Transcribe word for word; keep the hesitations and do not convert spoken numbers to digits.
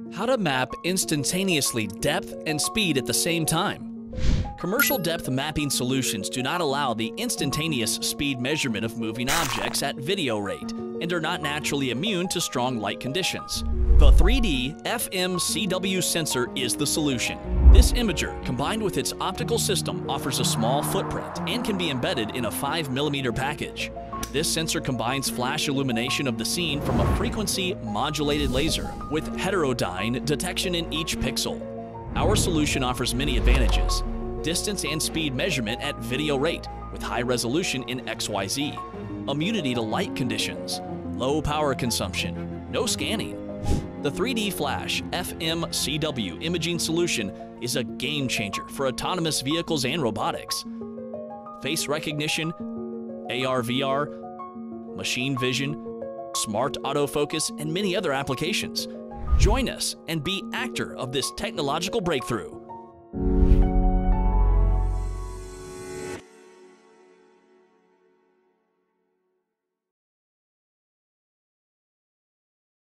How to map instantaneously depth and speed at the same time. Commercial depth mapping solutions do not allow the instantaneous speed measurement of moving objects at video rate and are not naturally immune to strong light conditions. The three D F M C W sensor is the solution. This imager, combined with its optical system, offers a small footprint and can be embedded in a five millimeter package. This sensor combines flash illumination of the scene from a frequency-modulated laser with heterodyne detection in each pixel. Our solution offers many advantages: distance and speed measurement at video rate with high resolution in X Y Z, immunity to light conditions, low power consumption, no scanning. The three D Flash F M C W imaging solution is a game changer for autonomous vehicles and robotics. Face recognition, A R V R, machine vision, smart autofocus, and many other applications. Join us and be actor of this technological breakthrough.